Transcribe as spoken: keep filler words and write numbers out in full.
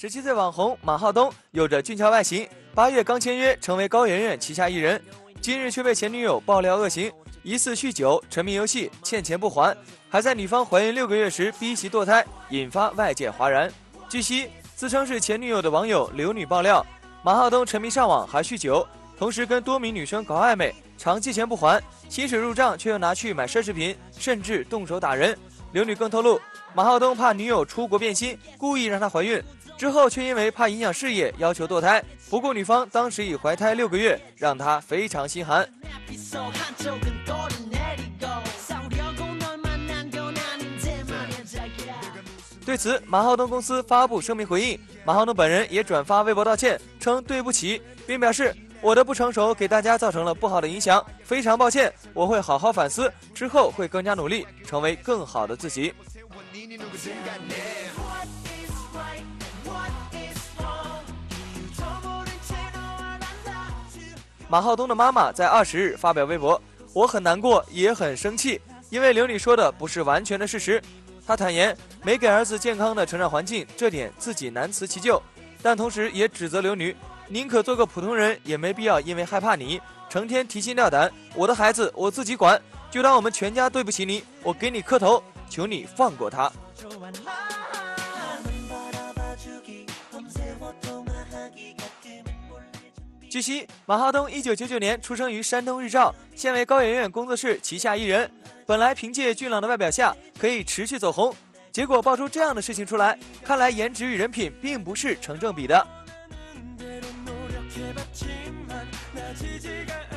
十七岁网红马浩东有着俊俏外形，八月刚签约成为高圆圆旗下艺人，今日却被前女友爆料恶行，疑似酗酒、沉迷游戏、欠钱不还，还在女方怀孕六个月时逼其堕胎，引发外界哗然。据悉，自称是前女友的网友刘女爆料，马浩东沉迷上网还酗酒，同时跟多名女生搞暧昧，常借钱不还，薪水入账却又拿去买奢侈品，甚至动手打人。刘女更透露，马浩东怕女友出国变心，故意让她怀孕，之后却因为怕影响事业，要求堕胎。不过女方当时已怀胎六个月，让他非常心寒。对此，马浩东公司发布声明回应，马浩东本人也转发微博道歉，称对不起，并表示我的不成熟给大家造成了不好的影响，非常抱歉，我会好好反思，之后会更加努力，成为更好的自己。马浩东的妈妈在二十日发表微博，我很难过也很生气，因为刘女说的不是完全的事实。她坦言没给儿子健康的成长环境，这点自己难辞其咎，但同时也指责刘女宁可做个普通人，也没必要因为害怕你成天提心吊胆，我的孩子我自己管，就当我们全家对不起你，我给你磕头，求你放过他。据悉，马浩东一九九九年出生于山东日照，现为高圆圆工作室旗下艺人。本来凭借俊朗的外表下可以持续走红，结果爆出这样的事情出来，看来颜值与人品并不是成正比的。